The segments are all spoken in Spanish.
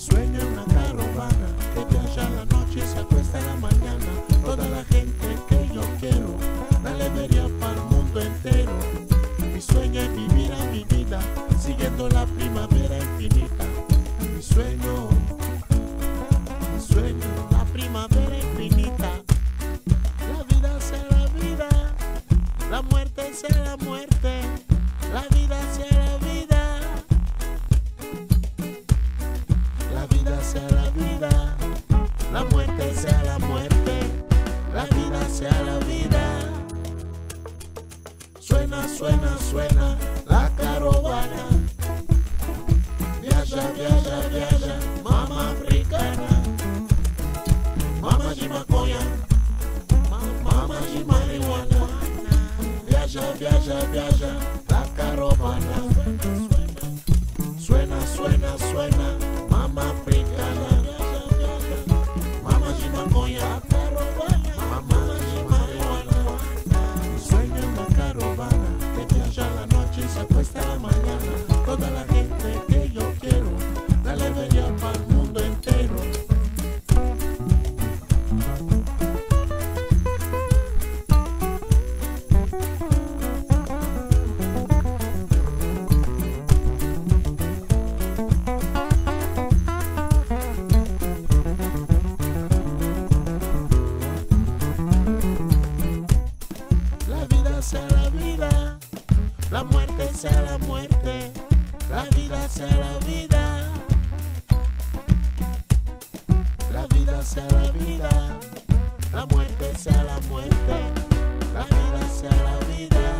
sueño es una caravana que viaja en la noche y se acuesta en la mañana. Toda la gente que yo quiero, la alegría para el mundo entero. Mi sueño es vivir a mi vida, siguiendo la primavera infinita. Mi sueño, la primavera infinita. La vida sea la vida, la muerte sea la muerte, la vida sea la vida. La vida sea la vida, la muerte sea la muerte, la vida sea la vida. Suena, suena, suena la caravana. Viaja, viaja, viaja, mama africana. Mama de maconha, mama de marihuana. Viaja, viaja, viaja la caravana. Suena, suena, suena, mama africana. Mama de maconha, mama de marihuana. Sueño en una caravana que viaja la noche y se acuesta la mañana. Toda la gente que yo quiero, la alegría para el mundo entero. Sea la vida, la muerte sea la muerte, la vida sea la vida. La vida sea la vida, la muerte sea la muerte, la vida sea la vida.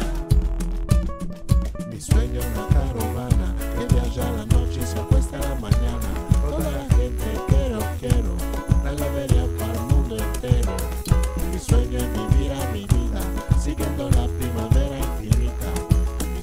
Mi sueño es una caravana que viaja la noche y se acuesta la mañana. Toda la gente que yo quiero, la alegría para el mundo entero. Mi sueño es vivir a mi vida, siguiendo la primavera infinita. Mi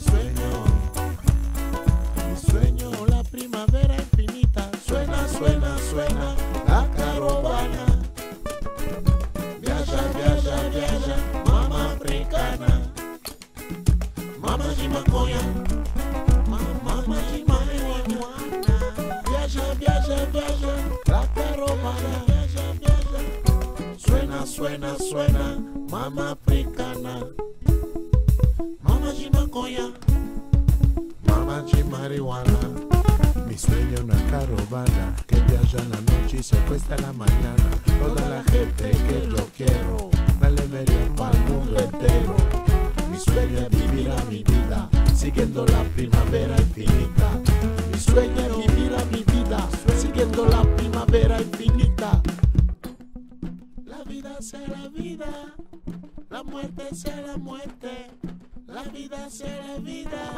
sueño, la primavera infinita. Suena, suena, suena la caravana. Viaja, viaja, viaja, mama africana. Mama de maconha, mama de marihuana. Viaja, viaja, viaja la caravana. Viaja, viaja. Suena, suena, suena, mama africana. Mama de maconha, mama de marihuana. Mi sueño es una caravana que viaja en la noche y se acuesta en la mañana. Toda la gente que yo quiero, la alegría para el mundo entero. Mi sueño es vivir a mi vida, siguiendo la primavera infinita. Mi sueño es vivir a mi vida, siguiendo la primavera infinita. La vida sea la vida, la muerte sea la muerte, la vida sea la vida.